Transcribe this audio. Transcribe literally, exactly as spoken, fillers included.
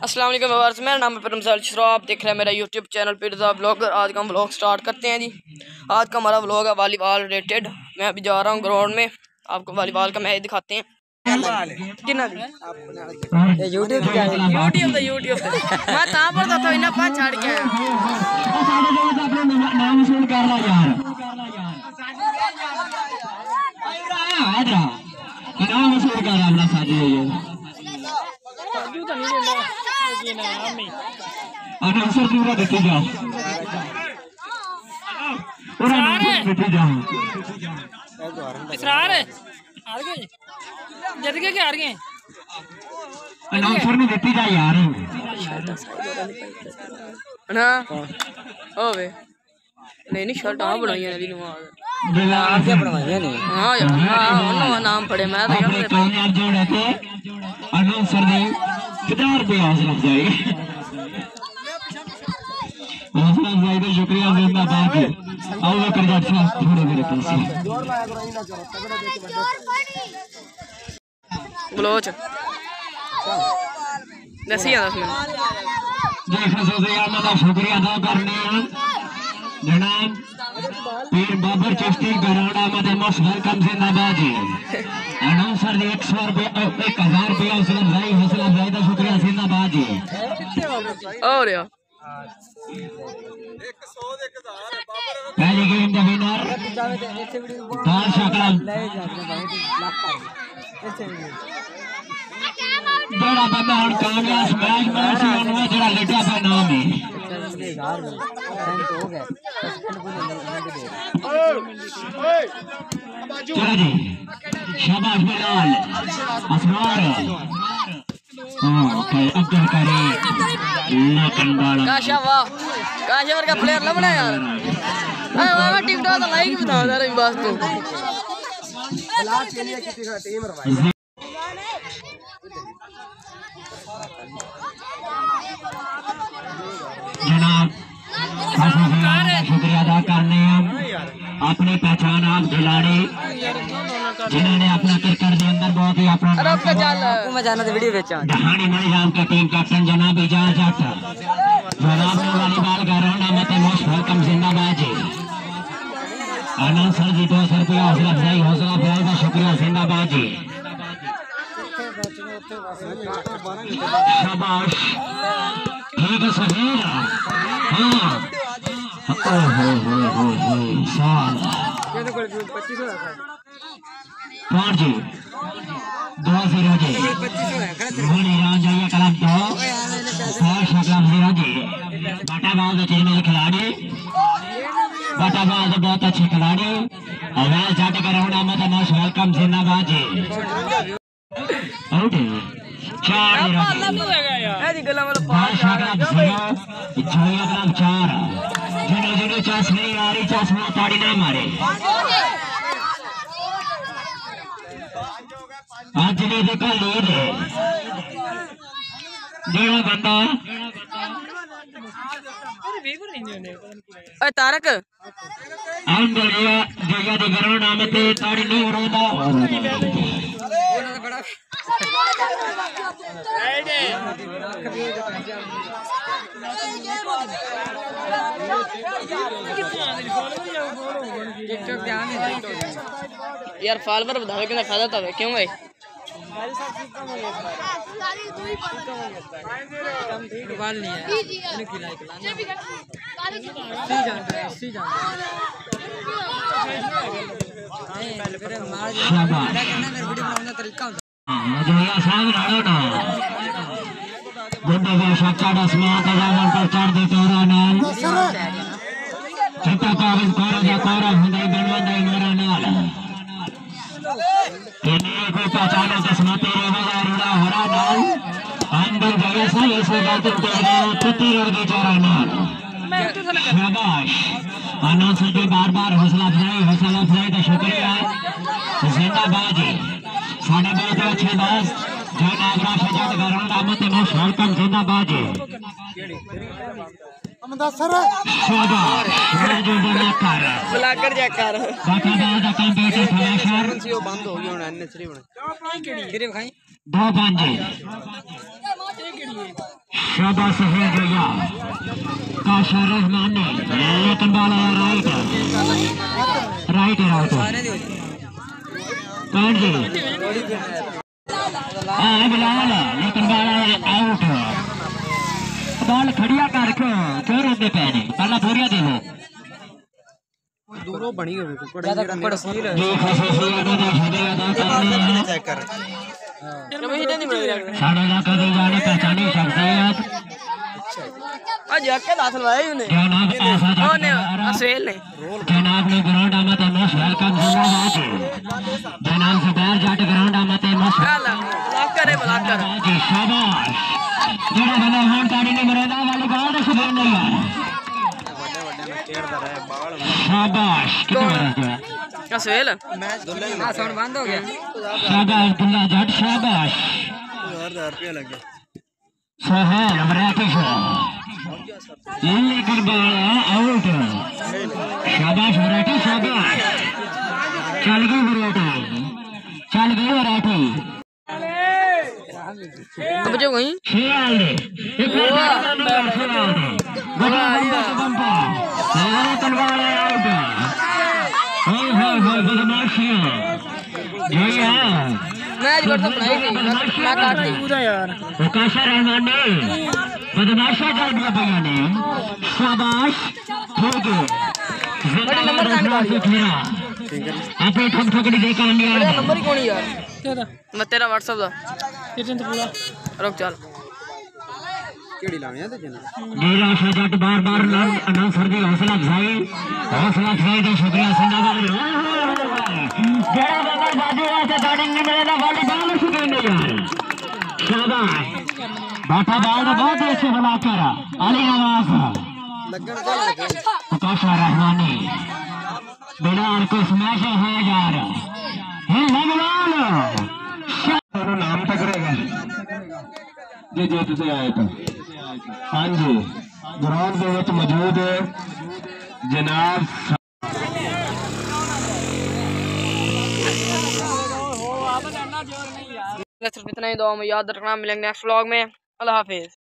अस्सलाम वालेकुम व्यूअर्स, मेरा नाम है परमसाल शरा। आप देख रहे हैं मेरा यूट्यूब चैनल पिरज़ा ब्लॉगर। आज का हम व्लॉग स्टार्ट करते हैं जी। आज का हमारा व्लॉग है वॉलीबॉल रिलेटेड। मैं अभी जा रहा हूँ ग्राउंड में, आपको वॉलीबॉल का मैच दिखाते हैं। कितना यूट्यूब यूट्यूब यूट्यूब मैं ता पर था तो इना पांच छाड़ के नाम सुन कर ला यार नाम सुन कर अपना साथी है अनसर पूरा देखे जाओ पूरा देखे जाओ इसरार हार गए जीत गए क्या हार गए अनसर ने देखे जा यार ना ओवे नहीं नहीं शर्ट आ बनाई है दी नवाज नाम क्या बनवाई है हां यार हां नाम पढ़े मैं तो अपने कामयाब जोड़े थे अनसर ने पचास रुपये हौसला अफजाई हौसला अफजाई का शुक्रिया जिंदाबाद। आओ कर जाते थोड़े मेरे पैसे बलोच दसी आ दस मिनट देखो सोचे यार मैं शुक्रिया अदा करने हैं जनाब पीर बाबर चिश्ती गराड़ा में मोस्ट वेलकम जिंदाबाद जी। अनाउंसर जी एक सौ रुपये एक हजार रुपये हौसला अफजाई हौसला अफजाई का शुक्रिया जिंदाबाद जी। और यार पहली गेम का विनर बादशाह कलम बड़ा बंदा और कामयाब मैच में से उन्होंने जरा लेटा था नाम है चलो जी शाबाश बिलाल असरार अब्दुल करीम लकनवाला काशा वाह काशा वर्गा प्लेयर लबना यार हां वाह टिकटॉक तो लाइक भी था यार बस तो ब्लॉग के लिए किसी का टीम रवाई जनाब शुक्रिया अदा करने हम अपनी पहचान आप खिलाड़ी जिन्होंने अपना क्रिकेट के अंदर बहुत ही अपना दहानी मणि राम का टीम कैप्टन जनाब इजाज जनाब वॉलीबॉल का राउंड में मोस्ट वेलकम जिंदाबाद जी। अनसर जी दो सौ रुपया हौसला अफजाई हौसला अफजाई का शुक्रिया जिंदाबाद जी। शाबाश ठीक है सही हाँ कौन जी दो जीरो जी मणि राम जाइए कलम दो और शकलम जीरो जी। बाटाबाज के चीज में खिलाड़ी बाटाबाज बहुत अच्छे खिलाड़ी अवैध जाट का राउंड में मोस्ट वेलकम जिंदाबाद जी। आउट चार चार जिन्हों जिन्हों चास नहीं आ रही चास में ताड़ी ना मारे आज ने देखा लीड है जेड़ा बंदा ओए तारक हम बढ़िया जगह दे ग्राउंड नाम ते ताड़ी नहीं उड़ाता यार फॉलोवर बढ़ावे के फायदा तो है क्यों भाई बाल नहीं है इन्हें खिलाए चढ़ देते चिट्टा कागज कोरा जा कोरा हुंदई बनवंदई मेरा नाल केने को पहचानो किस्मत तेरे बगैर उड़ा हरा नाल अंदर जगह से ऐसे बात तेरे पति रंगी चारा नाल शाबाश अनसर जी बार बार हौसला अफजाई हौसला अफजाई का शुक्रिया जिंदाबाद जी। साढ़े बहुत अच्छे दोस्त जो नागरा शजात गराउंड आमत मोस्ट वेलकम जिंदाबाद जी। ब्लॉगर जयकार बाकायदा कंप्यूटर फ्लैशर बंद हो गया दो पांच शाबाश है गया काशर रहमान ने, लेकिन बॉल राइट राइट राइट कौन जी हाँ बिलाल, लेकिन बॉल आउट। बॉल खड़िया करके क्यों रोकते पे ने, पहला बोरिया दे दो दूरों बनी हुई कुकड़ ज्यादा कुकड़ सील है जो खसूसियत ने शुक्रिया अदा करते हैं। चेक कर साढ़े इलाके की जानी पहचानी शख्सियत आज जाके दाखिल हुआ है उन्हें जनाब ऐसा ओने असेल ने जनाब ने ग्राउंड आमत है मोस्ट वेलकम जिंदाबाद जनाब जुबैर जाट ग्राउंड आमत है मोस्ट ब्लॉक करे ब्लॉक कर जी शाबाश जेड़ा बने हां ताड़ी ने मरेदा वाली बाल दे सुबह नहीं है शाबाश कितना मारा गया असेल मैच हां साउंड बंद हो गया शाबाश अब्दुल्ला जाट शाबाश हजार रुपया लग गया सोहेल अमराती शो लेकर बॉल आउट। शाबाश मराठी शाबाश चल गई मराठी चल गई मराठी अब जो वहीं खेल दे एक बार तलवार आउट। हाय हाय हाय बदमाशियां यही है मैच बढ़ता बनाई नहीं मैं काट दी पूरा यार काशर रहमान ने बदमाशा कर दिया भैया ने शाबाश हो गए बड़े नंबर का निकाल दिया अपने ठम ठोकड़ी दे कर लिया बड़ा नंबर ही कौन है यार तेरा मैं तेरा व्हाट्सएप दा कितने तो पूरा रुक चल केड़ी लावे ते जना नीला शजट बार बार अनाउंसर दी हौसला अफजाई हौसला अफजाई का शुक्रिया जिंदाबाद जरा बाबा बाजू से बैटिंग में मेरा वॉलीबॉल शुरू नहीं यार शाबाश बाटा बॉल बहुत ही अच्छे बना कर अली नवाज लगन चल काशर रहमानी बिलाल को स्मैश है यार है बिलाल और नाम तक रहेगा जी जी तुझे आए तो हाँ जी ग्राउंड के विच मौजूद है जनाब सिर्फ इतना ही दुआ में याद रखना, मिलेंगे नेक्स्ट व्लॉग में। अल्लाह हाफिज।